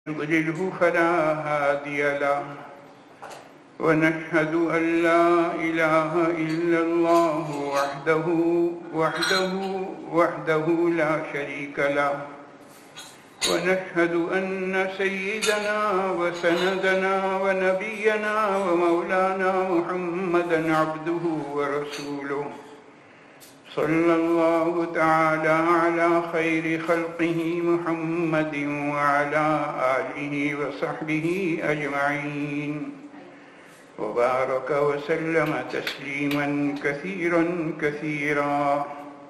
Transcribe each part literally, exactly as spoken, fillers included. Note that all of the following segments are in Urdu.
يضلله فلا هادي له ونشهد أن لا إله إلا الله وحده وحده وحده لا شريك له ونشهد أن سيدنا وسندنا ونبينا ومولانا محمدا عبده ورسوله صلى الله تعالى على خير خلقه محمد وعلى آله وصحبه أجمعين وبارك وسلم تسليما كثيرا كثيرا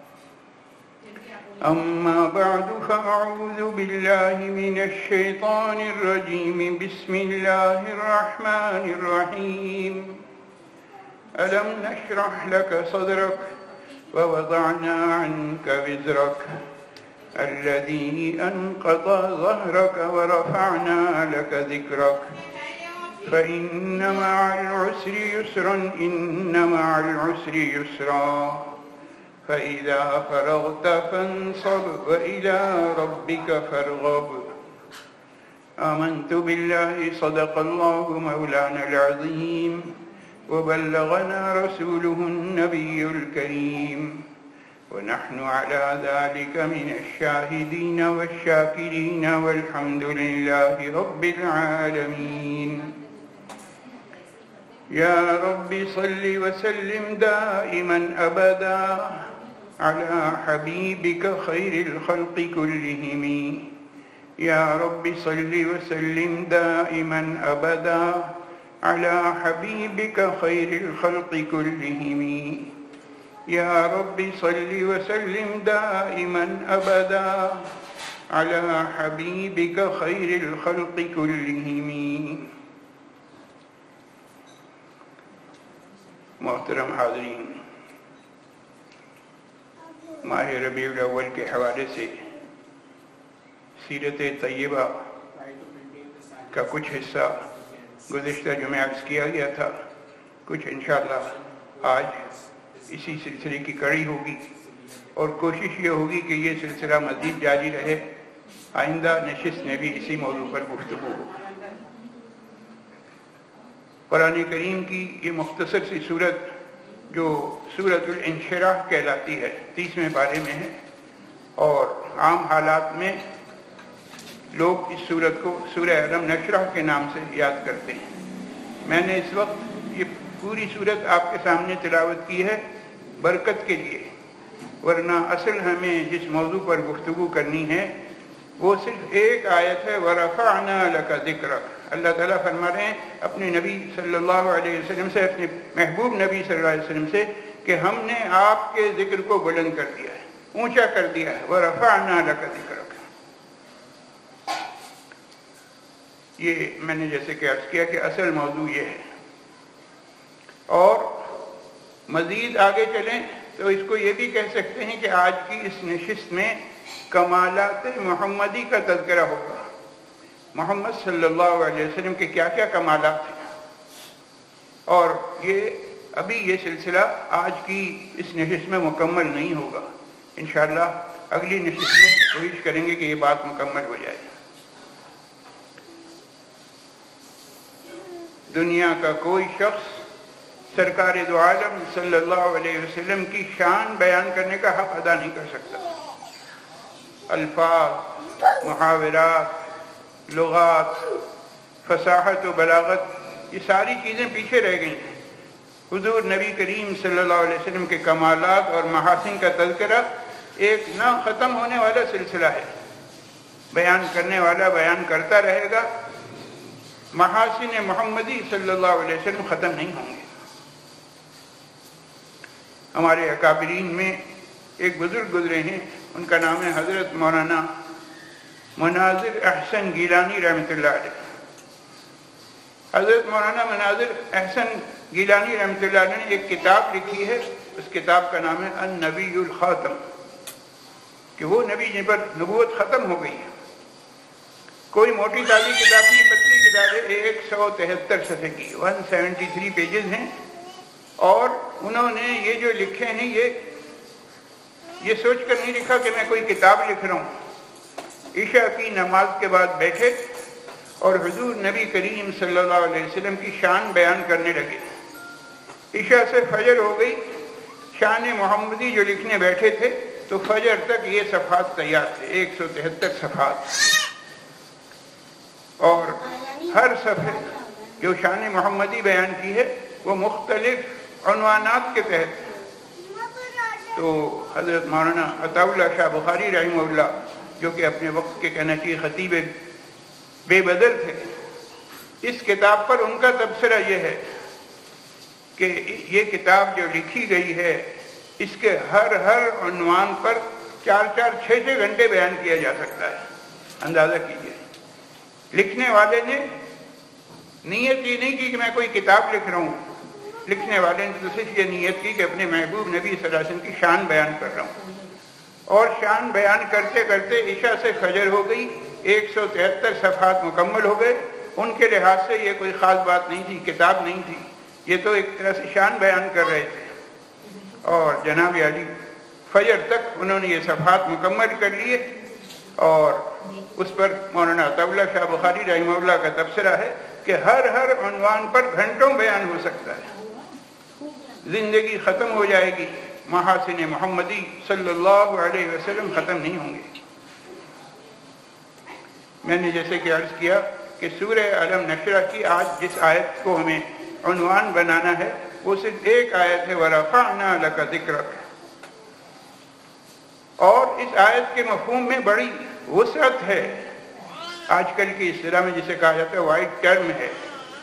أما بعد فأعوذ بالله من الشيطان الرجيم بسم الله الرحمن الرحيم ألم نشرح لك صدرك ووضعنا عنك وزرك الذي أنقض ظهرك ورفعنا لك ذكرك فإن مع العسر يسرا إن مع العسر يسرا فإذا فرغت فانصب وإلى ربك فارغب آمنت بالله صدق الله مولانا العظيم وبلغنا رسوله النبي الكريم ونحن على ذلك من الشاهدين والشاكرين والحمد لله رب العالمين يا رب صل وسلم دائما أبدا على حبيبك خير الخلق كلهم يا رب صل وسلم دائما أبدا على حبيبك خير الخلق كلهم يا رب صل وسلم دائما أبدا على حبيبك خير الخلق كلهم. محترم حاضرین، ماہ ربیع الاول کے حوالے سے سیرت طیبہ کا کچھ حصہ گزشتہ جمعہ عرض کیا گیا تھا. کچھ انشاءاللہ آج اسی سلسلے کی کڑی ہوگی اور کوشش یہ ہوگی کہ یہ سلسلہ مزید جاری رہے. آئندہ نشست میں بھی اسی موضوع پر گفتگو ہو. قرآن کریم کی یہ مختصر سی صورت جو سورۃ الانشراح کہلاتی ہے، تیسویں پارے میں ہے، اور عام حالات میں لوگ اس سورت کو سورہ علم نشرح کے نام سے یاد کرتے ہیں. میں نے اس وقت یہ پوری سورت آپ کے سامنے تلاوت کی ہے برکت کے لیے، ورنہ اصل ہمیں جس موضوع پر گفتگو کرنی ہے وہ صرف ایک آیت ہے، ورفعنا لک ذکرک. اللہ تعالیٰ فرما رہے ہیں اپنے نبی صلی اللہ علیہ وسلم سے، اپنے محبوب نبی صلی اللہ علیہ وسلم سے، کہ ہم نے آپ کے ذکر کو بلند کر دیا ہے، اونچا کر دیا ہے. ورفعنا لک ذکرک، یہ میں نے جیسے کہ عرض کیا کہ اصل موضوع یہ ہے. اور مزید آگے چلیں تو اس کو یہ بھی کہہ سکتے ہیں کہ آج کی اس نشست میں کمالات محمدی کا تذکرہ ہوگا. محمد صلی اللہ علیہ وسلم کے کیا کیا کمالات ہیں، اور یہ ابھی یہ سلسلہ آج کی اس نشست میں مکمل نہیں ہوگا. انشاءاللہ اگلی نشست میں کوشش کریں گے کہ یہ بات مکمل ہو جائے. دنیا کا کوئی شخص سرکار دو عالم صلی اللہ علیہ وسلم کی شان بیان کرنے کا حق ادا نہیں کر سکتا. الفاظ، محاورات، لغات، فصاحت و بلاغت، یہ ساری چیزیں پیچھے رہ گئی ہیں. حضور نبی کریم صلی اللہ علیہ وسلم کے کمالات اور محاسن کا تذکرہ ایک نہ ختم ہونے والا سلسلہ ہے. بیان کرنے والا بیان کرتا رہے گا. محاسن محمدی صلی اللہ علیہ وسلم ختم نہیں ہوں گے. ہمارے اکابرین میں ایک بزرگ گزرے ہیں، ان کا نام ہے حضرت مولانا مناظر احسن گیلانی رحمۃ اللہ علیہ. حضرت مولانا مناظر احسن گیلانی رحمۃ اللہ علیہ نے ایک کتاب لکھی ہے. اس کتاب کا نام ہے النبی الخاتم، کہ وہ نبی جن پر نبوت ختم ہو گئی ہے. کوئی موٹی تازی کتاب نہیں، پتلی کتاب ہے، ایک سو تہتر صفحے کی، ون سیونٹی تھری پیجز ہیں. اور انہوں نے یہ جو لکھے ہیں یہ یہ سوچ کر نہیں لکھا کہ میں کوئی کتاب لکھ رہا ہوں. عشاء کی نماز کے بعد بیٹھے اور حضور نبی کریم صلی اللہ علیہ وسلم کی شان بیان کرنے لگے. عشاء سے فجر ہو گئی. شان محمدی جو لکھنے بیٹھے تھے تو فجر تک یہ صفحات تیار تھے، ایک سو تہتر صفحات، اور ہر صفحے جو شان محمدی بیان کی ہے وہ مختلف عنوانات کے تحت. تو حضرت مولانا عطا اللہ شاہ بخاری رحمہ اللہ جو کہ اپنے وقت کے کہنا چاہیے خطیب بے بدل تھے، اس کتاب پر ان کا تبصرہ یہ ہے کہ یہ کتاب جو لکھی گئی ہے اس کے ہر ہر عنوان پر چار چار چھ چھ گھنٹے بیان کیا جا سکتا ہے. اندازہ کیجیے، لکھنے والے نے نیت یہ نہیں کی کہ میں کوئی کتاب لکھ رہا ہوں، لکھنے والے نے تو صرف یہ نیت کی کہ اپنے محبوب نبی صلی اللہ علیہ وسلم کی شان بیان کر رہا ہوں. اور شان بیان کرتے کرتے عشاء سے فجر ہو گئی، ایک سو تہتر صفحات مکمل ہو گئے. ان کے لحاظ سے یہ کوئی خاص بات نہیں تھی، کتاب نہیں تھی، یہ تو ایک طرح سے شان بیان کر رہے تھے. اور جناب علی فجر تک انہوں نے یہ صفحات مکمل کر لیے، اور اس پر مولانا عطا اللہ شاہ بخاری رحمہ اللہ کا تبصرہ ہے کہ ہر ہر عنوان پر گھنٹوں بیان ہو سکتا ہے. زندگی ختم ہو جائے گی، محاسن محمدی صلی اللہ علیہ وسلم ختم نہیں ہوں گے. میں نے جیسے کہ عرض کیا کہ سورہ علم نشرہ کی آج جس آیت کو ہمیں عنوان بنانا ہے وہ صرف ایک آیت ہے، ورفعنا لک ذکرک. اور اس آیت کے مفہوم میں بڑی وسعت ہے. آج کل کی اصطلاح میں جسے کہا جاتا ہے وائڈ ٹرم ہے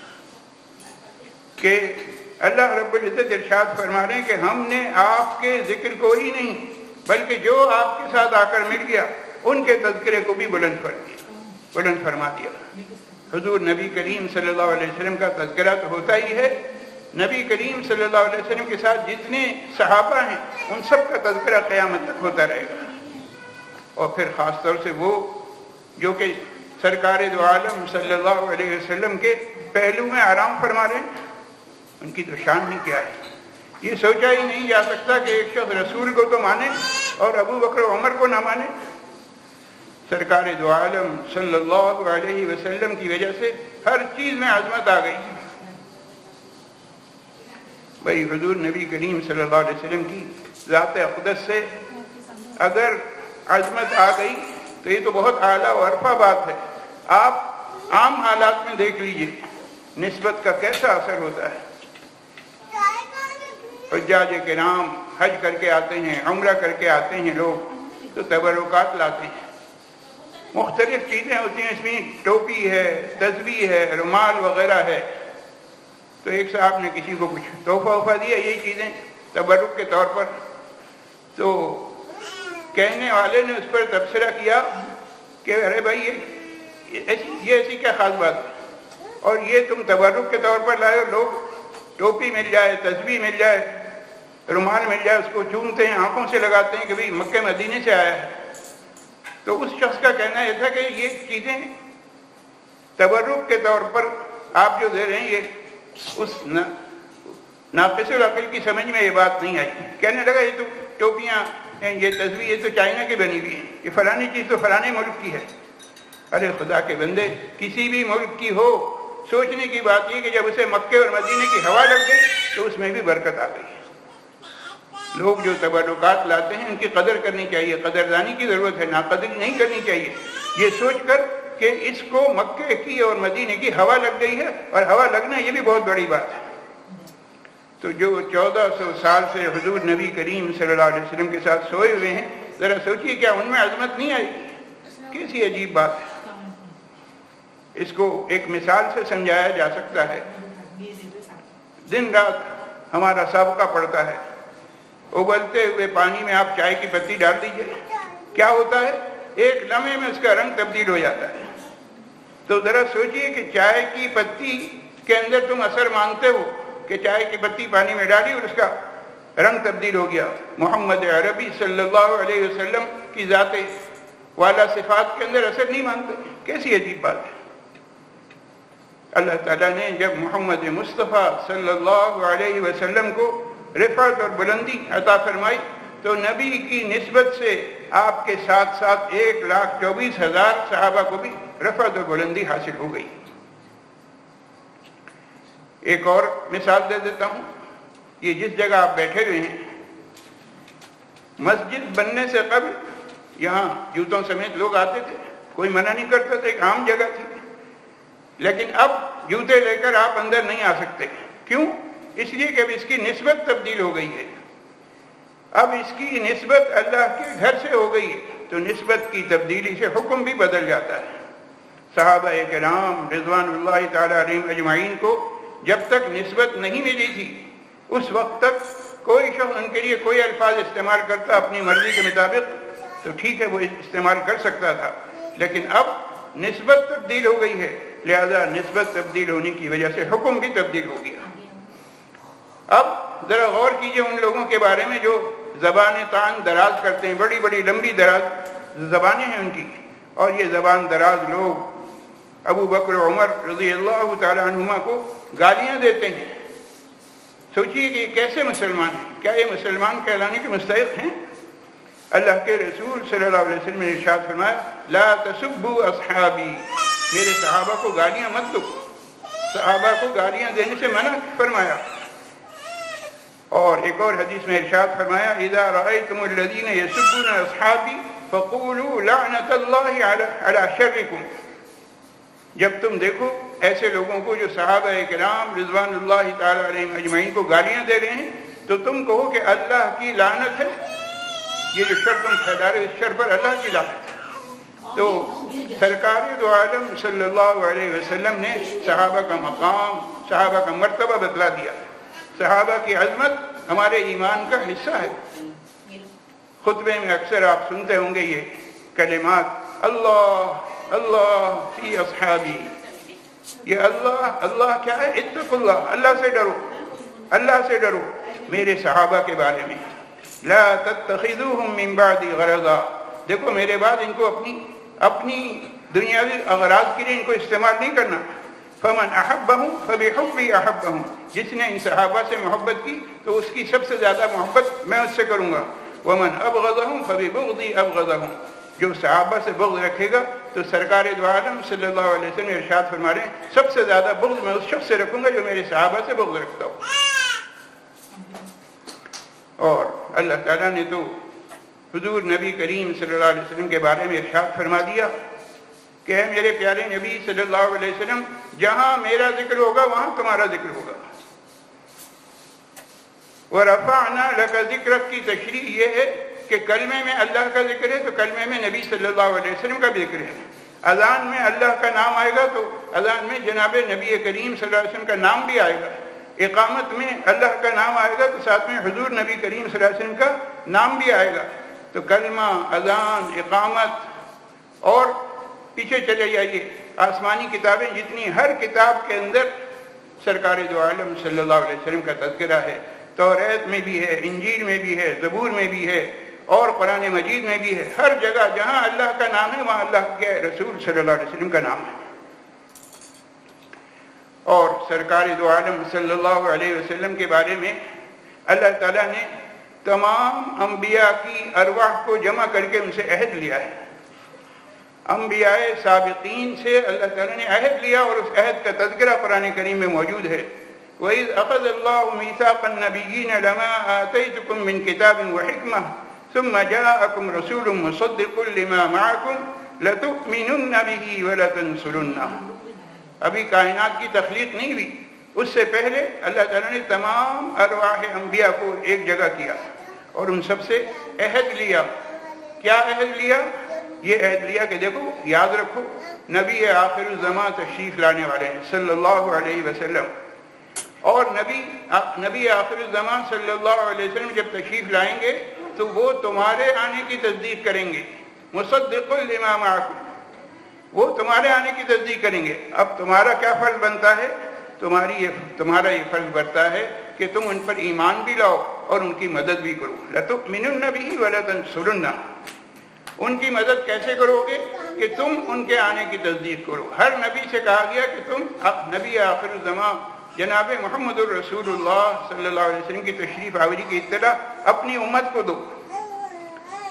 کہ اللہ رب العزت ارشاد فرما رہے ہیں کہ ہم نے آپ کے ذکر کو ہی نہیں بلکہ جو آپ کے ساتھ آ کر مل گیا ان کے تذکرے کو بھی بلند کر دیا، بلند فرما دیا. حضور نبی کریم صلی اللہ علیہ وسلم کا تذکرہ تو ہوتا ہی ہے، نبی کریم صلی اللہ علیہ وسلم کے ساتھ جتنے صحابہ ہیں ان سب کا تذکرہ قیامت تک ہوتا رہے گا. اور پھر خاص طور سے وہ جو کہ سرکار دو عالم صلی اللہ علیہ وسلم کے پہلو میں آرام فرما رہے ہیں، ان کی تو شان ہی کیا ہے. یہ سوچا ہی نہیں جا سکتا کہ ایک شخص رسول کو تو مانے اور ابو بکر و عمر کو نہ مانے. سرکار دو عالم صلی اللہ علیہ وسلم کی وجہ سے ہر چیز میں عظمت آ گئی. بھائی حضور نبی کریم صلی اللہ علیہ وسلم کی ذات اقدس سے اگر عظمت آ گئی تو یہ تو بہت اعلیٰ و عرفہ بات ہے. آپ عام حالات میں دیکھ لیجئے نسبت کا کیسا اثر ہوتا ہے. حجاج کرام حج کر کے آتے ہیں، عمرہ کر کے آتے ہیں، لوگ تو تبرکات لاتے ہیں، مختلف چیزیں ہوتی ہیں، اس میں ٹوپی ہے، تسبیح ہے، رومال وغیرہ ہے. تو ایک صاحب نے کسی کو کچھ تحفہ وحفہ دیا یہی چیزیں تبرک کے طور پر، تو کہنے والے نے اس پر تبصرہ کیا کہ ارے بھائی یہ ایسی یہ ایسی کیا خاص بات ہے، اور یہ تم تبرک کے طور پر لائے ہو. لوگ ٹوپی مل جائے، تسبیح مل جائے، رومال مل جائے، اس کو چومتے ہیں، آنکھوں سے لگاتے ہیں کہ بھئی مکہ مدینے سے آیا ہے. تو اس شخص کا کہنا یہ تھا کہ یہ چیزیں تبرک کے طور پر آپ جو دے رہے ہیں یہ اس ناقص العقل کی سمجھ میں یہ بات نہیں آئی. کہنے لگا یہ تو ٹوپیاں ہیں، یہ تسبیح یہ تو چائنا کی بنی ہوئی ہیں، یہ فلانی چیز تو فلانے ملک کی ہے. ارے خدا کے بندے، کسی بھی ملک کی ہو، سوچنے کی بات یہ کہ جب اسے مکے اور مدینے کی ہوا لگ گئی تو اس میں بھی برکت آ گئی. لوگ جو تبرکات لاتے ہیں ان کی قدر کرنی چاہیے، قدردانی کی ضرورت ہے، ناقدری نہیں کرنی چاہیے یہ سوچ کر کہ اس کو مکے کی اور مدینے کی ہوا لگ گئی ہے، اور ہوا لگنا یہ بھی بہت بڑی بات ہے. تو جو چودہ سو سال سے حضور نبی کریم صلی اللہ علیہ وسلم کے ساتھ سوئے ہوئے ہیں، ذرا سوچیے کیا ان میں عظمت نہیں آئی؟ کیسی عجیب بات ہے. اس کو ایک مثال سے سمجھایا جا سکتا ہے. دن رات ہمارا سابقہ پڑتا ہے، ابلتے ہوئے پانی میں آپ چائے کی پتی ڈال دیجئے، کیا ہوتا ہے؟ ایک لمحے میں اس کا رنگ تبدیل ہو جاتا ہے. تو ذرا سوچئے کہ چائے کی پتی کے اندر تم اثر مانتے ہو کہ چائے کی پتی پانی میں ڈالی اور اس کا رنگ تبدیل ہو گیا. محمد عربی صلی اللہ علیہ وسلم کی ذات والا صفات کے اندر اثر نہیں مانتے؟ کیسی عجیب بات ہے. اللہ تعالیٰ نے جب محمد مصطفیٰ صلی اللہ علیہ وسلم کو رفعت اور بلندی عطا فرمائی تو نبی کی نسبت سے آپ کے ساتھ ساتھ ایک لاکھ چوبیس ہزار صحابہ کو بھی رفعت و بلندی حاصل ہو گئی۔ ایک اور مثال دے دیتا ہوں، یہ جس جگہ آپ بیٹھے ہوئے ہیں، مسجد بننے سے قبل یہاں جوتوں سمیت لوگ آتے تھے، کوئی منع نہیں کرتا تھا، ایک عام جگہ تھی، لیکن اب جوتے لے کر آپ اندر نہیں آ سکتے۔ کیوں؟ اس لیے کہ اب اس کی نسبت تبدیل ہو گئی ہے، اب اس کی نسبت اللہ کے گھر سے ہو گئی ہے، تو نسبت کی تبدیلی سے حکم بھی بدل جاتا ہے۔ صحابہ کرام رضوان اللہ تعالی علیہم اجمعین کو جب تک نسبت نہیں ملی تھی، اس وقت تک کوئی شخص ان کے لیے کوئی الفاظ استعمال کرتا اپنی مرضی کے مطابق تو ٹھیک ہے، وہ استعمال کر سکتا تھا، لیکن اب نسبت تبدیل ہو گئی ہے، لہذا نسبت تبدیل ہونے کی وجہ سے حکم بھی تبدیل ہو گیا۔ اب ذرا غور کیجئے ان لوگوں کے بارے میں جو زبان طعن دراز کرتے ہیں، بڑی بڑی لمبی دراز زبانیں ہیں ان کی، اور یہ زبان دراز لوگ ابو بکر عمر رضی اللہ تعالی عنہما کو گالیاں دیتے ہیں۔ سوچئے کہ یہ کیسے مسلمان ہیں؟ کیا یہ مسلمان کہلانے کے مستحق ہیں؟ اللہ کے رسول صلی اللہ علیہ وسلم نے ارشاد فرمایا، لا تسبوا اصحابی، میرے صحابہ کو گالیاں مت دو، صحابہ کو گالیاں دینے سے منع فرمایا۔ اور ایک اور حدیث میں ارشاد فرمایا، اذا رأيتم الذين يسبون اصحابی فقولوا لعنت اللہ علی شرکم، جب تم دیکھو ایسے لوگوں کو جو صحابہ کرام رضوان اللہ تعالی علیہم اجمعین کو گالیاں دے رہے ہیں، تو تم کہو کہ اللہ کی لعنت ہے، یہ جو شر تم پھیلا رہے اس شر پر اللہ کی لعنت ہے۔ تو سرکار دو عالم صلی اللہ علیہ وسلم نے صحابہ کا مقام، صحابہ کا مرتبہ بتلا دیا۔ صحابہ کی عظمت ہمارے ایمان کا حصہ ہے۔ خطبے میں اکثر آپ سنتے ہوں گے یہ کلمات، اللہ اللہ فی اصحابی، یہ اللہ اللہ کیا ہے؟ اتقوا اللہ، اللہ سے ڈرو، اللہ سے ڈرو میرے صحابہ کے بارے میں۔ لا تتخذوہم من بعدی غرضا، دیکھو میرے بعد ان کو اپنی اپنی دنیاوی اغراض کے لیے ان کو استعمال نہیں کرنا۔ فمن احبہم فبحبی احبہم، جس نے ان صحابہ سے محبت کی تو اس کی سب سے زیادہ محبت میں اس سے کروں گا۔ ومن ابغضہم فببغضی ابغضہم، جو صحابہ سے بغض رکھے گا تو سرکار دو عالم صلی اللہ علیہ وسلم ارشاد فرما رہے ہیں، سب سے زیادہ بغض میں اس شخص سے رکھوں گا جو میرے صحابہ سے بغض رکھتا ہوں۔ اور اللہ تعالیٰ نے تو حضور نبی کریم صلی اللہ علیہ وسلم کے بارے میں ارشاد فرما دیا کہ اے میرے پیارے نبی صلی اللہ علیہ وسلم، جہاں میرا ذکر ہوگا وہاں تمہارا ذکر ہوگا۔ ورفعنا لک ذکرک کی تشریح یہ ہے کہ کلمے میں اللہ کا ذکر ہے تو کلمے میں نبی صلی اللہ علیہ وسلم کا بھی ذکر ہے۔ اذان میں اللہ کا نام آئے گا تو اذان میں جناب نبی کریم صلی اللہ علیہ وسلم کا نام بھی آئے گا۔ اقامت میں اللہ کا نام آئے گا تو ساتھ میں حضور نبی کریم صلی اللہ علیہ وسلم کا نام بھی آئے گا۔ تو کلمہ، اذان، اقامت، اور پیچھے چلے جائیے آسمانی کتابیں جتنی، ہر کتاب کے اندر سرکار دو عالم صلی اللہ علیہ وسلم کا تذکرہ ہے۔ توریت میں بھی ہے، انجیل میں بھی ہے، زبور میں بھی ہے، اور قرآن مجید میں بھی ہے۔ ہر جگہ جہاں اللہ کا نام ہے وہاں اللہ کے رسول صلی اللہ علیہ وسلم کا نام ہے۔ اور سرکار دو عالم صلی اللہ علیہ وسلم کے بارے میں اللہ تعالیٰ نے تمام انبیاء کی ارواح کو جمع کر کے ان سے عہد لیا ہے۔ انبیاء سابقین سے اللہ تعالیٰ نے عہد لیا، اور اس عہد کا تذکرہ قرآن کریم میں موجود ہے۔ وَإِذْ أَخَذَ اللَّهُ مِيثَاقَ النَّبِيِّينَ لَمَا آتَيْتُكُم مِّن كِتَابٍ وَحِكْمَةٍ ثُمَّ جَاءَكُمْ رَسُولٌ مُّصَدِّقٌ لِّمَا مَعَكُمْ لَتُؤْمِنُنَّ بِهِ وَلَتَنصُرُنَّهُ۔ ابھی کائنات کی تخلیق نہیں ہوئی، اس سے پہلے اللہ تعالیٰ نے تمام ارواح انبیاء کو ایک جگہ کیا اور ان سب سے عہد لیا۔ کیا عہد لیا؟ یہ عہد لیا کہ دیکھو، یاد رکھو نبی آخر الزمان تشریف لانے والے ہیں صلی اللہ علیہ وسلم، اور نبی نبی آخر الزمان صلی اللہ علیہ وسلم جب تشریف لائیں گے تو وہ تمہارے آنے کی تصدیق کریں گے۔ مصدق لما معکم، وہ تمہارے آنے کی تصدیق کریں گے۔ اب تمہارا کیا فرض بنتا ہے؟ تمہاری یہ تمہارا یہ فرض بنتا ہے کہ تم ان پر ایمان بھی لاؤ اور ان کی مدد بھی کرو۔ لَتُؤْمِنُنَّ بِهِ وَلَتَنصُرُنَّهُ۔ ان کی مدد کیسے کرو گے؟ کہ تم ان کے آنے کی تصدیق کرو۔ ہر نبی سے کہا گیا کہ تم نبی آخر الزمان جناب محمد الرسول اللہ صلی اللہ علیہ وسلم کی تشریف آوری کی اطلاع اپنی امت کو دو۔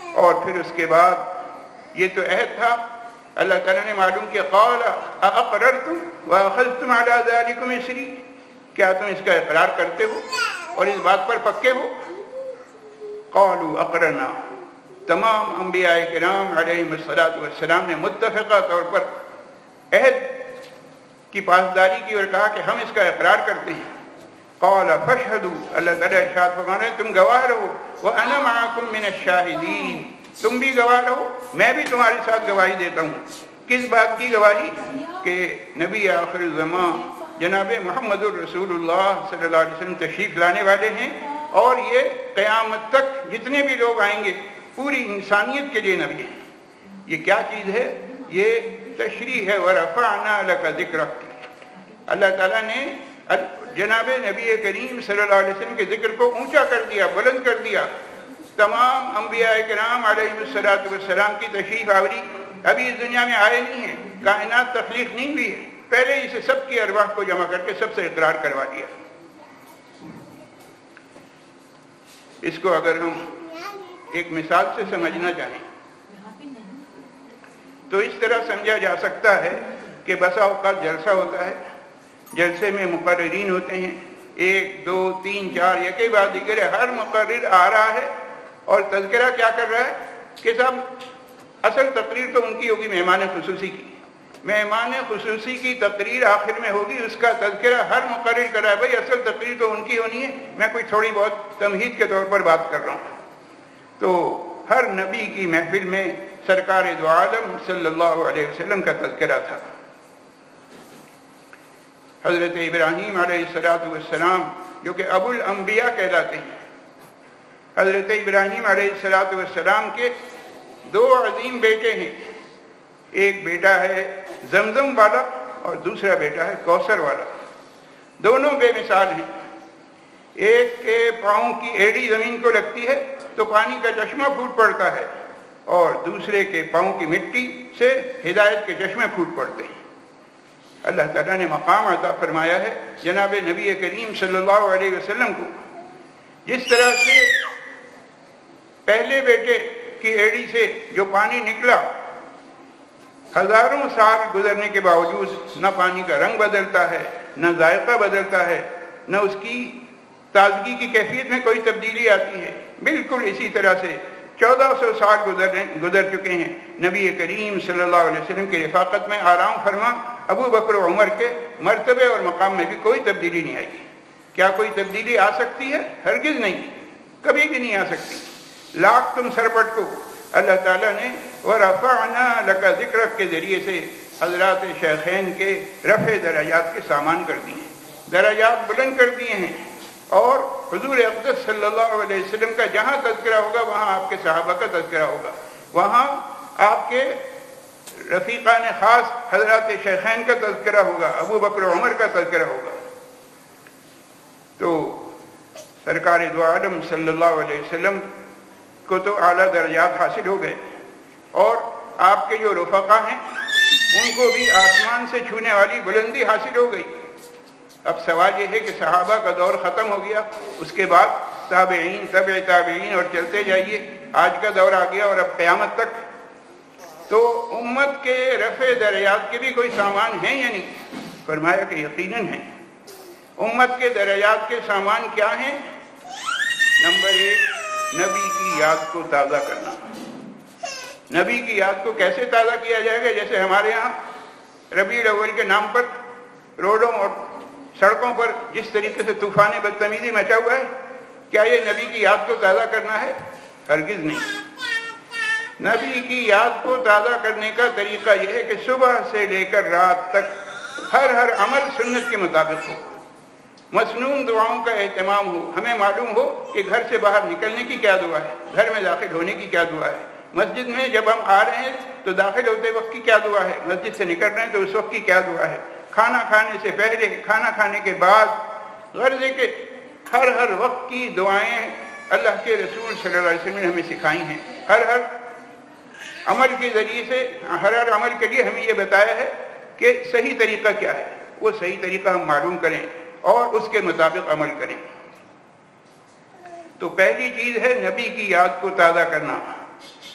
اور پھر اس کے بعد یہ تو عہد تھا، اللہ تعالیٰ نے معلوم کیا، قال اقررتم واخذتم علی ذلکم اصری، کیا تم اس کا اقرار کرتے ہو اور اس بات پر پکے ہو؟ قالوا اقررنا، تمام انبیاء کرام علیہم الصلاۃ والسلام نے متفقہ طور پر عہد کی پاسداری کی اور کہا کہ ہم اس کا اقرار کرتے ہیں۔ قال فاشهدوا، اللہ تعالیٰ ارشاد فرما رہے ہیں تم گواہ رہو، وانا معکم من الشاہدین، تم بھی گواہ رہو، میں بھی تمہارے ساتھ گواہی دیتا ہوں۔ کس بات کی گواہی؟ کہ نبی آخر الزمان جناب محمد الرسول اللہ صلی اللہ علیہ وسلم تشریف لانے والے ہیں، اور یہ قیامت تک جتنے بھی لوگ آئیں گے پوری انسانیت کے لیے نبی ہیں۔ یہ کیا چیز ہے؟ یہ تشریح ہے، ورفعنا لک ذکرک، اللہ تعالیٰ نے جناب نبی کریم صلی اللہ علیہ وسلم کے ذکر کو اونچا کر دیا، بلند کر دیا۔ تمام انبیاء کرام علیہ الصلاۃ والسلام کی تشریف آوری ابھی اس دنیا میں آئے نہیں ہیں، کائنات تخلیق نہیں ہوئی ہے، پہلے اسے سب کی ارواح کو جمع کر کے سب سے اقرار کروا دیا۔ اس کو اگر ہم ایک مثال سے سمجھنا چاہیں تو اس طرح سمجھا جا سکتا ہے کہ بسا اوقات جلسہ ہوتا ہے، جلسے میں مقررین ہوتے ہیں، ایک دو تین چار یکے بعد دیگر، ہر مقرر آ رہا ہے اور تذکرہ کیا کر رہا ہے کہ صاحب اصل تقریر تو ان کی ہوگی مہمان خصوصی کی، مہمان خصوصی کی تقریر آخر میں ہوگی، اس کا تذکرہ ہر مقرر کر رہا ہے، بھائی اصل تقریر تو ان کی ہونی ہے، میں کوئی تھوڑی بہت تمہید کے طور پر بات کر رہا ہوں۔ تو ہر نبی کی محفل میں سرکار دو عالم صلی اللہ علیہ وسلم کا تذکرہ تھا۔ حضرت ابراہیم علیہ الصلاۃ والسلام جو کہ ابو الانبیاء کہلاتے ہیں، حضرت ابراہیم علیہ الصلاۃ والسلام کے دو عظیم بیٹے ہیں، ایک بیٹا ہے زمزم والا اور دوسرا بیٹا ہے کوثر والا، دونوں بے مثال ہیں۔ ایک کے پاؤں کی ایڑی زمین کو لگتی ہے تو پانی کا چشمہ پھوٹ پڑتا ہے، اور دوسرے کے پاؤں کی مٹی سے ہدایت کے چشمے پھوٹ پڑتے ہیں۔ اللہ تعالیٰ نے مقام عطا فرمایا ہے جناب نبی کریم صلی اللہ علیہ وسلم کو، جس طرح سے پہلے بیٹے کی ایڑی سے جو پانی نکلا، ہزاروں سال گزرنے کے باوجود نہ پانی کا رنگ بدلتا ہے، نہ ذائقہ بدلتا ہے، نہ اس کی تازگی کی کیفیت میں کوئی تبدیلی آتی ہے، بالکل اسی طرح سے چودہ سو سال گزر گزر چکے ہیں، نبی کریم صلی اللہ علیہ وسلم کی رفاقت میں آرام فرما ابو بکر و عمر کے مرتبے اور مقام میں بھی کوئی تبدیلی نہیں آئی۔ کیا کوئی تبدیلی آ سکتی ہے؟ ہرگز نہیں، کبھی بھی نہیں آ سکتی۔ لاکھ تم سرپٹ کو اللہ تعالیٰ نے ورفعنا لک ذکرک کے ذریعے سے حضرات شیخین کے رفع درجات کے سامان کر دیے ہیں، درجات بلند کر دیے ہیں، اور حضور اقدس صلی اللہ علیہ وسلم کا جہاں تذکرہ ہوگا وہاں آپ کے صحابہ کا تذکرہ ہوگا، وہاں آپ کے رفیقان خاص حضرات شیخین کا تذکرہ ہوگا، ابو بکر و عمر کا تذکرہ ہوگا۔ تو سرکار دو عالم صلی اللہ علیہ وسلم کو تو اعلیٰ درجات حاصل ہو گئے، اور آپ کے جو رفقا ہیں ان کو بھی آسمان سے چھونے والی بلندی حاصل ہو گئی۔ اب سوال یہ ہے کہ صحابہ کا دور ختم ہو گیا، اس کے بعد تابعین، تبع تابعین اور چلتے جائیے، آج کا دور آ گیا اور اب قیامت تک، تو امت کے رفع درجات کے بھی کوئی سامان ہیں یا نہیں؟ فرمایا کہ یقیناً ہیں۔ امت کے درجات کے سامان کیا ہیں؟ نمبر ایک، نبی کی یاد کو تازہ کرنا۔ نبی کی یاد کو کیسے تازہ کیا جائے گا؟ جیسے ہمارے ہاں ربیع الاول کے نام پر روڈوں اور سڑکوں پر جس طریقے سے طوفان بدتمیزی مچا ہوا ہے، کیا یہ نبی کی یاد کو تازہ کرنا ہے؟ ہرگز نہیں۔ نبی کی یاد کو تازہ کرنے کا طریقہ یہ ہے کہ صبح سے لے کر رات تک ہر ہر عمل سنت کے مطابق ہو، مسنون دعاؤں کا اہتمام ہو، ہمیں معلوم ہو کہ گھر سے باہر نکلنے کی کیا دعا ہے، گھر میں داخل ہونے کی کیا دعا ہے، مسجد میں جب ہم آ رہے ہیں تو داخل ہوتے وقت کی کیا دعا ہے، مسجد سے نکل رہے ہیں تو اس وقت کی کیا دعا ہے، کھانا کھانے سے پہلے، کھانا کھانے کے بعد، غرض ہے کہ ہر ہر وقت کی دعائیں اللہ کے رسول صلی اللہ علیہ وسلم نے ہمیں سکھائی ہیں۔ ہر ہر عمل کے ذریعے سے، ہر ہر عمل کے لیے ہمیں یہ بتایا ہے کہ صحیح طریقہ کیا ہے، وہ صحیح طریقہ ہم معلوم کریں اور اس کے مطابق عمل کریں۔ تو پہلی چیز ہے نبی کی یاد کو تازہ کرنا۔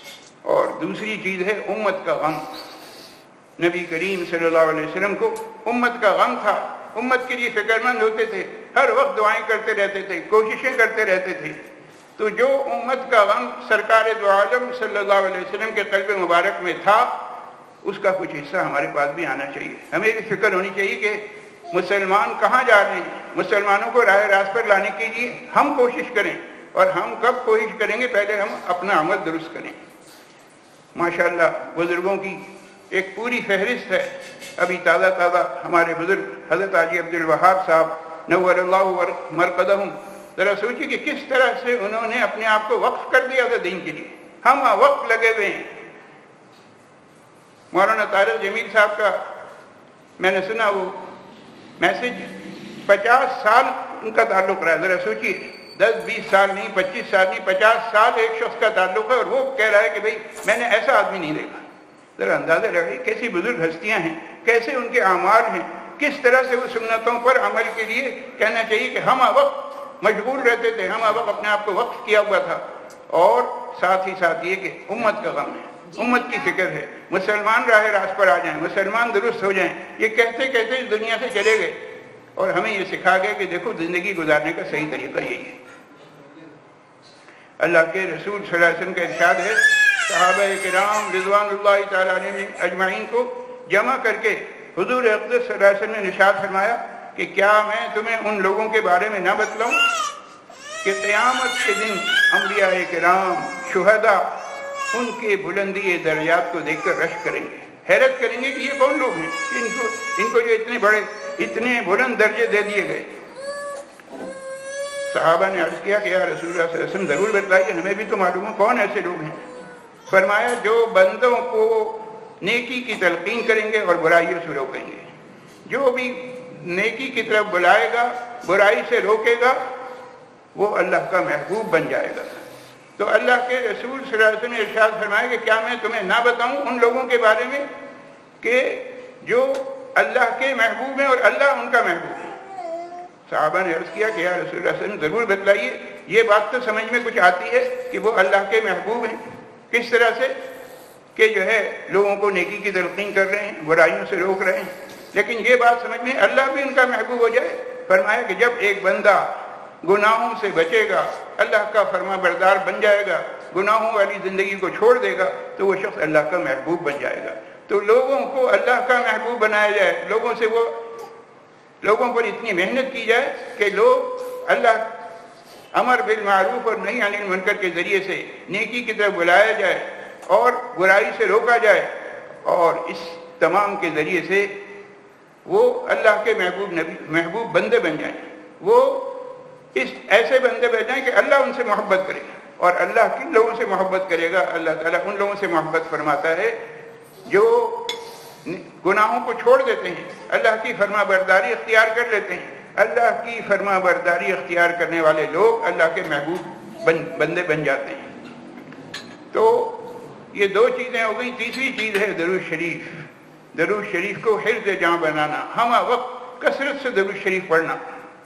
اور دوسری چیز ہے امت کا غم. نبی کریم صلی اللہ علیہ وسلم کو امت کا غم تھا، امت کے لیے فکر مند ہوتے تھے، ہر وقت دعائیں کرتے رہتے تھے، کوششیں کرتے رہتے تھے. تو جو امت کا غم سرکار دو عالم صلی اللہ علیہ وسلم کے قلب مبارک میں تھا، اس کا کچھ حصہ ہمارے پاس بھی آنا چاہیے. ہمیں بھی فکر ہونی چاہیے کہ مسلمان کہاں جا رہے ہیں. مسلمانوں کو راہ راست پر لانے کے لیے ہم کوشش کریں. اور ہم کب کوشش کریں گے؟ پہلے ہم اپنا عمل درست کریں. ماشاءاللہ بزرگوں کی ایک پوری فہرست ہے. ابھی تازہ تازہ ہمارے بزرگ حضرت حاجی عبد الوہاب صاحب نور اللہ مرقدہم، ذرا سوچیے کہ کس طرح سے انہوں نے اپنے آپ کو وقف کر دیا تھا دین کے لیے. ہم وقف لگے ہوئے ہیں. مولانا طارق جمیل صاحب کا میں نے سنا وہ میسج، پچاس سال ان کا تعلق رہا. ذرا سوچیے، دس بیس سال نہیں، پچیس سال نہیں، پچاس سال ایک شخص کا تعلق ہے، اور وہ کہہ رہا ہے کہ بھئی میں نے ایسا آدمی نہیں دیکھا. ذرا اندازہ لگائیے کیسی بزرگ ہستیاں ہیں، کیسے ان کے اعمال ہیں، کس طرح سے وہ سنتوں پر عمل کے لیے کہنا چاہیے کہ ہم وقت مشغول رہتے تھے، ہم وقت اپنے آپ کو وقف کیا ہوا تھا. اور ساتھ ہی ساتھ یہ کہ امت کا غم ہے، امت کی فکر ہے. مسلمان راہ راست پر آ جائیں، مسلمان درست ہو جائیں. یہ کہتے کہتے اس دنیا سے چلے گئے اور ہمیں یہ سکھا گیا کہ دیکھو زندگی گزارنے کا صحیح طریقہ یہی ہے. اللہ کے رسول صلی اللہ علیہ وسلم کا ارشاد ہے، صحابہ کرام رضوان اللہ تعالیٰ علیہم اجمعین کو جمع کر کے حضور اقدس صلی اللہ علیہ وسلم نے ارشاد فرمایا کہ کیا میں تمہیں ان لوگوں کے بارے میں نہ بتلاؤں کہ قیامت کے دن انبیاء کرام، شہداء ان کے بلندی درجات کو دیکھ کر رشک کریں گے، حیرت کریں گے کہ یہ کون لوگ ہیں، ان کو ان کو جو اتنے بڑے اتنے بلند درجے دے دیے گئے. صحابہ نے عرض کیا کہ یا رسول اللہ صلی اللہ علیہ وسلم ضرور بتلائیے، ہمیں بھی تو معلوم ہے کون ایسے لوگ ہیں. فرمایا جو بندوں کو نیکی کی تلقین کریں گے اور برائیوں سے روکیں گے. جو بھی نیکی کی طرف بلائے گا، برائی سے روکے گا، وہ اللہ کا محبوب بن جائے گا. تو اللہ کے رسول صلی اللہ علیہ وسلم نے ارشاد فرمایا کہ کیا میں تمہیں نہ بتاؤں ان لوگوں کے بارے میں کہ جو اللہ کے محبوب ہیں اور اللہ ان کا محبوب ہے. صحابہ نے عرض کیا کہ یا رسول اللہ صلی اللہ علیہ وسلم ضرور بتلائیے. یہ بات تو سمجھ میں کچھ آتی ہے کہ وہ اللہ کے محبوب ہیں، کس طرح سے کہ جو ہے لوگوں کو نیکی کی تلقین کر رہے ہیں، برائیوں سے روک رہے ہیں. لیکن یہ بات سمجھ میں اللہ بھی ان کا محبوب ہو جائے. فرمایا کہ جب ایک بندہ گناہوں سے بچے گا، اللہ کا فرما بردار بن جائے گا، گناہوں والی زندگی کو چھوڑ دے گا، تو وہ شخص اللہ کا محبوب بن جائے گا. تو لوگوں کو اللہ کا محبوب بنایا جائے، لوگوں سے وہ لوگوں پر اتنی محنت کی جائے کہ لوگ اللہ امر بالمعروف اور نہی عن المنکر کے ذریعے سے نیکی کی طرف بلایا جائے اور برائی سے روکا جائے، اور اس تمام کے ذریعے سے وہ اللہ کے محبوب نبی محبوب بندے بن جائیں. وہ اس ایسے بندے بن جائیں کہ اللہ ان سے محبت کرے. اور اللہ کن لوگوں سے محبت کرے گا؟ اللہ تعالیٰ ان لوگوں سے محبت فرماتا ہے جو گناہوں کو چھوڑ دیتے ہیں، اللہ کی فرما برداری اختیار کر لیتے ہیں. اللہ کی فرما برداری اختیار کرنے والے لوگ اللہ کے محبوب بن بندے بن جاتے ہیں. تو یہ دو چیزیں ہو گئیں. تیسری چیز ہے درود شریف. درود شریف کو حرز جاں بنانا، ہم وقت کثرت سے درود شریف پڑھنا.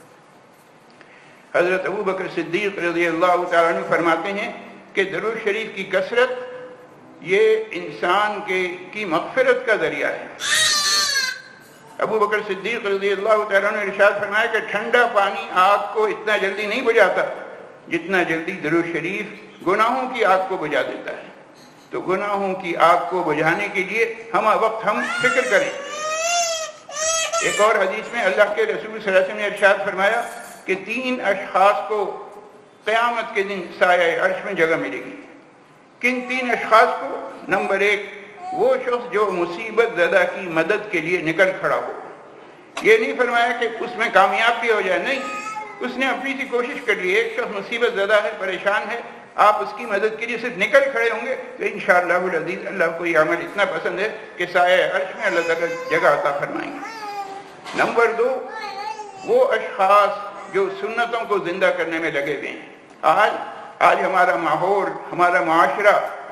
حضرت ابو بکر صدیق رضی اللہ تعالیٰ عنہ فرماتے ہیں کہ درود شریف کی کثرت یہ انسان کے کی مغفرت کا ذریعہ ہے. ابو بکر صدیق رضی اللہ تعالیٰ عنہ نے ارشاد فرمایا کہ ٹھنڈا پانی آگ کو اتنا جلدی نہیں بجھاتا جتنا جلدی درود شریف گناہوں کی آگ کو بجھا دیتا ہے. تو گناہوں کی آگ کو بجھانے کے لیے ہم وقت ہم فکر کریں. ایک اور حدیث میں اللہ کے رسول صلی اللہ علیہ وسلم نے ارشاد فرمایا کہ تین اشخاص کو قیامت کے دن سایہ عرش میں جگہ ملے گی. کن تین اشخاص کو؟ نمبر ایک، وہ شخص جو مصیبت زدہ کی مدد کے لیے نکل کھڑا ہو. یہ نہیں فرمایا کہ اس میں کامیاب بھی ہو جائے، نہیں، اس نے اپنی سی کوشش کر لی. ایک شخص مصیبت زدہ ہے، پریشان ہے، آپ اس کی مدد کے لیے صرف نکل کھڑے ہوں گے تو انشاءاللہ العزیز اللہ کو یہ عمل اتنا پسند ہے کہ سایہ عرش میں اللہ تعالیٰ جگہ عطا فرمائیں گے. نمبر دو، وہ اشخاص جو سنتوں کو زندہ کرنے میں لگے ہوئے ہیں. آج آج ہمارا ماحول، ہمارا معاشرہ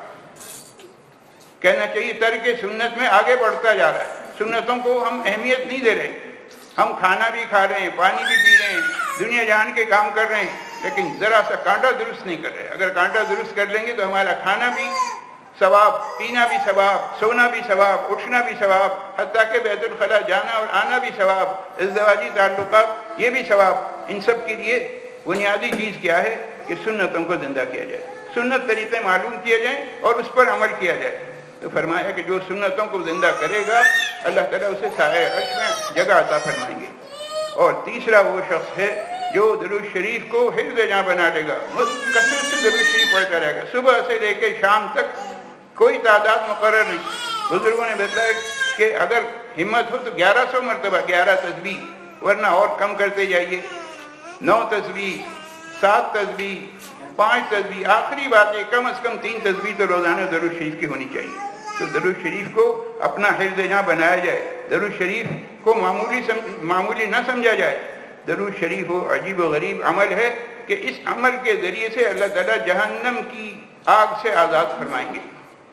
کہنا چاہیے ترک سنت میں آگے بڑھتا جا رہا ہے. سنتوں کو ہم اہمیت نہیں دے رہے. ہم کھانا بھی کھا رہے ہیں، پانی بھی پی رہے ہیں، دنیا جہان کے کام کر رہے ہیں، لیکن ذرا سا کانٹا درست نہیں کر رہے. اگر کانٹا درست کر لیں گے تو ہمارا کھانا بھی ثواب، پینا بھی ثواب، سونا بھی ثواب، اٹھنا بھی ثواب، حتیٰ کہ بیت الخلاء جانا اور آنا بھی ثواب، ازدواجی تعلقات یہ بھی ثواب. ان سب کے لیے بنیادی چیز کیا ہے کہ سنتوں کو زندہ کیا جائے، سنت طریقے معلوم کیے جائیں اور اس پر عمل کیا جائے. تو فرمایا کہ جو سنتوں کو زندہ کرے گا اللہ تعالیٰ اسے سایہ عرش میں جگہ عطا فرمائیں گے. اور تیسرا وہ شخص ہے جو درود شریف کو حفظ جاں بنا لے گا، کثرت سے درود شریف پڑھتا رہے گا، صبح سے لے کے شام تک کوئی تعداد مقرر نہیں. بزرگوں نے بتایا کہ اگر ہمت ہو تو گیارہ سو مرتبہ گیارہ تسبیح، ورنہ اور کم کرتے جائیے، نو تسبیح، سات تسبیح، پانچ تسبیح، آخری بات ہے کم از کم تین تسبیح تو روزانہ درود شریف کی ہونی چاہیے. تو درود شریف کو اپنا حفظ جاں بنایا جائے، درود شریف کو معمولی معمولی نہ سمجھا جائے. درود شریف وہ عجیب و غریب عمل ہے کہ اس عمل کے ذریعے سے اللہ تعالیٰ جہنم کی آگ سے آزاد فرمائیں گے.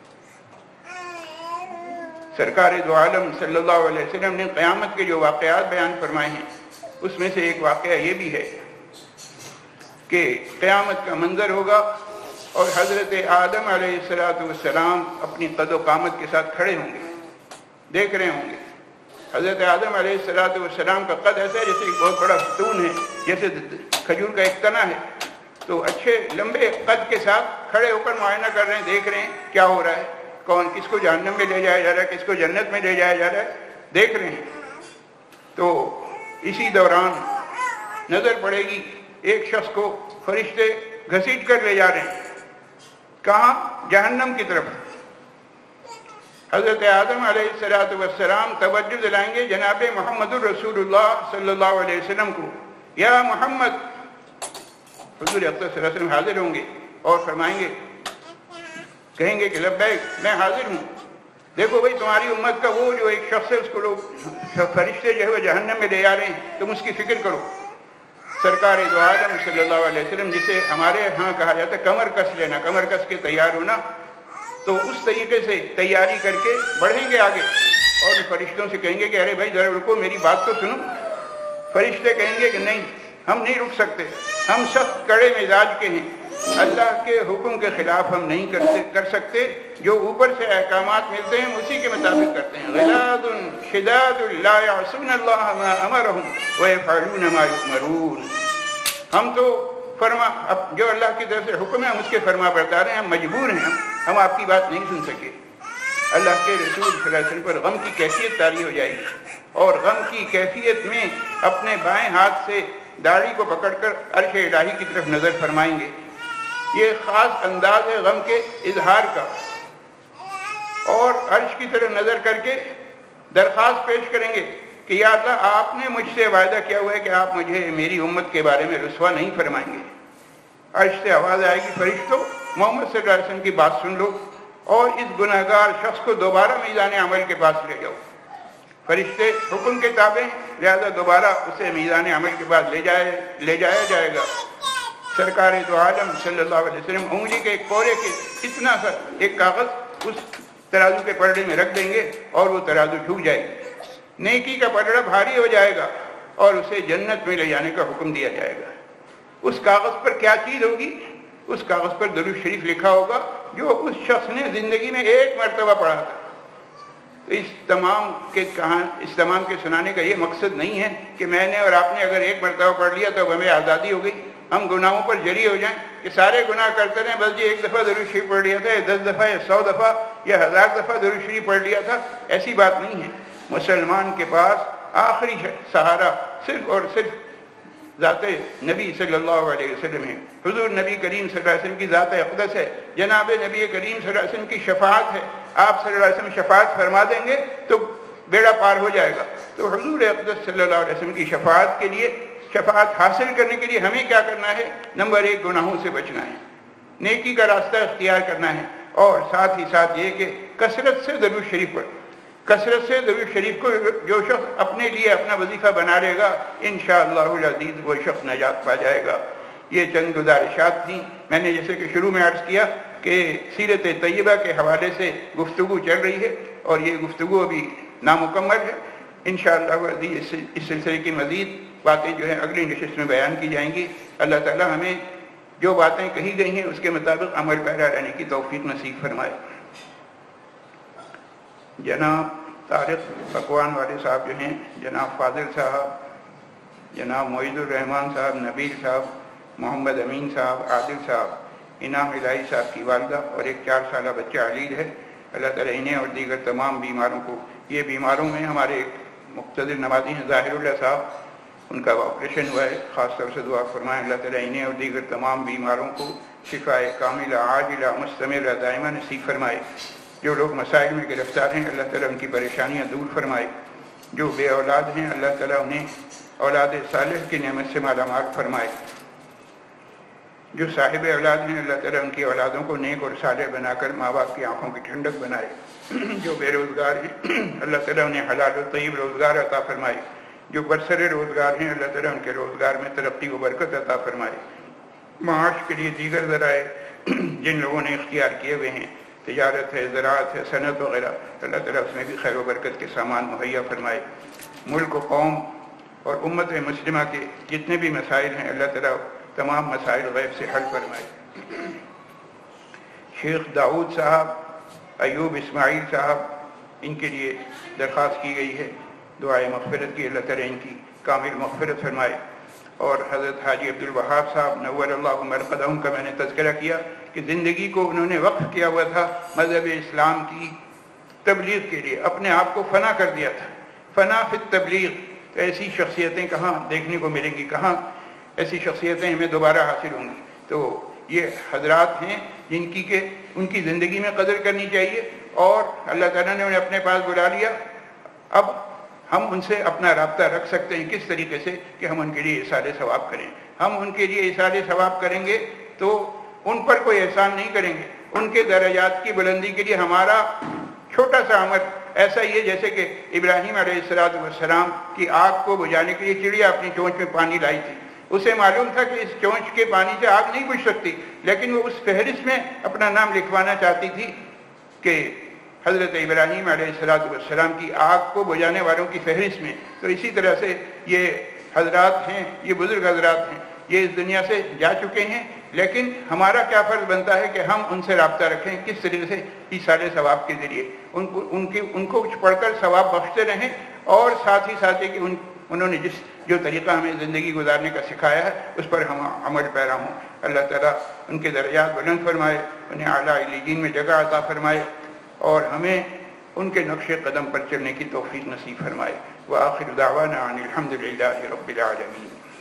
سرکار دو عالم صلی اللہ علیہ وسلم نے قیامت کے جو واقعات بیان فرمائے ہیں اس میں سے ایک واقعہ یہ بھی ہے کہ قیامت کا منظر ہوگا اور حضرت آدم علیہ السلام اپنی قد و قامت کے ساتھ کھڑے ہوں گے، دیکھ رہے ہوں گے. حضرت آدم علیہ السلام کا قد ایسا ہے جیسے ایک بہت بڑا ستون ہے، جیسے کھجور کا ایک تنا ہے. تو اچھے لمبے قد کے ساتھ کھڑے ہو کر معائنہ کر رہے ہیں، دیکھ رہے ہیں کیا ہو رہا ہے، کون کس کو جہنم میں لے جایا جا رہا ہے، کس کو جنت میں لے جایا جا رہا ہے، دیکھ رہے ہیں. تو اسی دوران نظر پڑے گی ایک شخص کو فرشتے گھسیٹ کر لے جا رہے ہیں. کہاں؟ جہنم کی طرف. حضرت آدم علیہ السلام توجہ دلائیں گے جناب محمد الرسول اللہ صلی اللہ علیہ وسلم کو، یا محمد. حضور اقدس صلی اللہ علیہ وسلم حاضر ہوں گے اور فرمائیں گے، کہیں گے کہ لبیک میں حاضر ہوں. دیکھو بھائی تمہاری امت کا وہ جو ایک شخص ہے اس کو لوگ فرشتے جو ہے وہ جہنم میں لے جا رہے ہیں، تم اس کی فکر کرو. سرکار دو عالم صلی اللہ علیہ وسلم جسے ہمارے ہاں کہا جاتا ہے کمر کس لینا، کمر کس کے تیار ہونا، تو اس طریقے سے تیاری کر کے بڑھیں گے آگے اور فرشتوں سے کہیں گے کہ ارے بھائی ذرا رکو میری بات تو سنو. فرشتے کہیں گے کہ نہیں ہم نہیں رک سکتے، ہم سخت کڑے مزاج کے ہیں، اللہ کے حکم کے خلاف ہم نہیں کرتے کر سکتے، جو اوپر سے احکامات ملتے ہیں اسی کے مطابق کرتے ہیں. غلاظ شداد لا یعصون اللہ ما امرهم ویفعلون ما یؤمرون. ہم تو فرما اب جو اللہ کی طرف سے حکم ہے ہم اس کے فرما بردار ہیں، ہم مجبور ہیں، ہم ہم آپ کی بات نہیں سن سکے. اللہ کے رسول صلی اللہ علیہ وسلم پر غم کی کیفیت طاری ہو جائے گی اور غم کی کیفیت میں اپنے بائیں ہاتھ سے داڑھی کو پکڑ کر عرش الہی کی طرف نظر فرمائیں گے. یہ خاص انداز ہے غم کے اظہار کا. اور عرش کی طرف نظر کر کے درخواست پیش کریں گے کہ یا اللہ آپ نے مجھ سے وعدہ کیا ہوا ہے کہ آپ مجھے میری امت کے بارے میں رسوا نہیں فرمائیں گے. عرش سے آواز آئے گی فرشتوں محمد صلی اللہ علیہ وسلم کی بات سن لو اور اس گناہ گار شخص کو دوبارہ میزان عمل کے پاس لے جاؤ. فرشتے حکم کے تابع لہذا دوبارہ اسے میزان عمل کے بعد لے جائے لے جایا جائے گا. سرکار دو عالم صلی اللہ علیہ وسلم انگلی کے ایک کورے کے اتنا سا ایک کاغذ اس ترازو کے پلڑے میں رکھ دیں گے اور وہ ترازو جھک جائے گی. نیکی کا پلڑا بھاری ہو جائے گا اور اسے جنت میں لے جانے کا حکم دیا جائے گا. اس کاغذ پر کیا چیز ہوگی؟ اس کاغذ پر درود شریف لکھا ہوگا جو اس شخص نے زندگی میں ایک مرتبہ پڑھا تھا. اس تمام کے کہاں اس تمام کے سنانے کا یہ مقصد نہیں ہے کہ میں نے اور آپ نے اگر ایک مرتبہ پڑھ لیا تو ہمیں آزادی ہو گئی، ہم گناہوں پر جری ہو جائیں کہ سارے گناہ کرتے رہیں، بس یہ ایک دفعہ درود شریف پڑھ لیا تھا یا دس دفعہ یا سو دفعہ یا ہزار دفعہ درود شریف پڑھ لیا تھا. ایسی بات نہیں ہے. مسلمان کے پاس آخری سہارا صرف اور صرف ذات نبی صلی اللہ علیہ وسلم ہے. حضور نبی کریم صلی اللہ علیہ وسلم کی ذات اقدس ہے، جناب نبی کریم صلی اللہ علیہ وسلم کی شفاعت ہے. آپ صلی اللہ علیہ وسلم شفاعت فرما دیں گے تو بیڑا پار ہو جائے گا. تو حضور اقدس صلی اللہ علیہ وسلم کی شفاعت کے لیے شفاعت حاصل کرنے کے لیے ہمیں کیا کرنا ہے؟ نمبر ایک گناہوں سے بچنا ہے، نیکی کا راستہ اختیار کرنا ہے اور ساتھ ہی ساتھ یہ کہ کثرت سے درود شریف پڑھ کثرت سے درود شریف کو جو شخص اپنے لیے اپنا وظیفہ بنا لے گا انشاءاللہ العزیز وہ شخص نجات پا جائے گا. یہ چند گزارشات تھیں. میں نے جیسے کہ شروع میں عرض کیا کہ سیرت طیبہ کے حوالے سے گفتگو چل رہی ہے اور یہ گفتگو ابھی نامکمل ہے. انشاءاللہ العزیز اس سلسلے کی مزید باتیں جو ہیں اگلی نشست میں بیان کی جائیں گی. اللہ تعالی ہمیں جو باتیں کہی گئی ہیں اس کے مطابق عمل پیرا رہنے کی توفیق نصیب فرمائے. جناب طارق پکوان والے صاحب جو ہیں، جناب فاضل صاحب، جناب معید الرحمان صاحب، نبیل صاحب، محمد امین صاحب، عادل صاحب، انعام الہی صاحب کی والدہ اور ایک چار سالہ بچہ علید ہے، اللہ تعالیٰ انہیں اور دیگر تمام بیماروں کو، یہ بیماروں میں ہمارے ایک مقتدر نمازی ہیں ظاہر اللہ صاحب، ان کا آپریشن ہوا ہے، خاص طور سے دعا فرمائیں اللہ تعالیٰ انہیں اور دیگر تمام بیماروں کو شفاء کاملہ عاجلہ مستمرہ دائمہ نصیب فرمائے۔ جو لوگ مسائل میں گرفتار ہیں اللہ تعالیٰ ان کی پریشانیاں دور فرمائے۔ جو بے اولاد ہیں اللہ تعالیٰ انہیں اولاد صالح کی نعمت سے مالا مال فرمائے۔ جو صاحب اولاد ہیں اللہ تعالیٰ ان کی اولادوں کو نیک اور صالح بنا کر ماں باپ کی آنکھوں کی ٹھنڈک بنائے۔ جو بے روزگار ہیں اللہ تعالیٰ انہیں حلال و طیب روزگار عطا فرمائے۔ جو برسر روزگار ہیں اللہ تعالیٰ ان کے روزگار میں ترقی و برکت عطا فرمائے۔ معاش کے لیے دیگر ذرائع جن لوگوں نے اختیار کیے ہوئے ہیں، تجارت ہے، زراعت ہے، صنعت وغیرہ، اللہ تعالیٰ اس میں بھی خیر و برکت کے سامان مہیا فرمائے۔ ملک و قوم اور امت مسلمہ کے جتنے بھی مسائل ہیں اللہ تعالیٰ تمام مسائل غیب سے حل فرمائے۔ شیخ داؤد صاحب، ایوب اسماعیل صاحب، ان کے لیے درخواست کی گئی ہے دعائے مغفرت کی، اللہ تعالیٰ ان کی کامل مغفرت فرمائے۔ اور حضرت حاجی عبد الوہاب صاحب نور اللہ مرقدہم کا میں نے تذکرہ کیا کہ زندگی کو انہوں نے وقف کیا ہوا تھا مذہب اسلام کی تبلیغ کے لیے، اپنے آپ کو فنا کر دیا تھا، فنا فی التبلیغ۔ ایسی شخصیتیں کہاں دیکھنے کو ملیں گی، کہاں ایسی شخصیتیں ہمیں دوبارہ حاصل ہوں گی؟ تو یہ حضرات ہیں جن کی کہ ان کی زندگی میں قدر کرنی چاہیے، اور اللہ تعالیٰ نے انہیں اپنے پاس بلا لیا۔ اب ہم ان سے اپنا رابطہ رکھ سکتے ہیں کس طریقے سے کہ ہم ان کے لیے احسان ثواب کریں۔ ہم ان کے لیے احسان ثواب کریں گے تو ان پر کوئی احسان نہیں کریں گے، ان کے درجات کی بلندی کے لیے ہمارا چھوٹا سا عمل ایسا ہی ہے جیسے کہ ابراہیم علیہ السلام کی آگ کو بجھانے کے لیے چڑیا اپنی چونچ میں پانی لائی تھی۔ اسے معلوم تھا کہ اس چونچ کے پانی سے آگ نہیں بجھ سکتی، لیکن وہ اس فہرست میں اپنا نام لکھوانا چاہتی تھی کہ حضرت ابراہیم علیہ السلام کی آگ کو بجھانے والوں کی فہرست میں۔ تو اسی طرح سے یہ حضرات ہیں، یہ بزرگ حضرات ہیں، یہ اس دنیا سے جا چکے ہیں، لیکن ہمارا کیا فرض بنتا ہے کہ ہم ان سے رابطہ رکھیں کس طریقے سے، ایصال ثواب کے ذریعے ان کو ان کی ان کو پڑھ کر ثواب بخشتے رہیں، اور ساتھ ہی ساتھ کہ ان انہوں نے جس جو طریقہ ہمیں زندگی گزارنے کا سکھایا ہے اس پر ہم عمل پیرا ہوں۔ اللہ تعالیٰ ان کے درجات بلند فرمائے، انہیں اعلیٰ علیین میں جگہ عطا فرمائے، اور ہمیں ان کے نقش قدم پر چلنے کی توفیق نصیب فرمائے۔ وآخر دعوانا ان الحمد للہ رب العالمین۔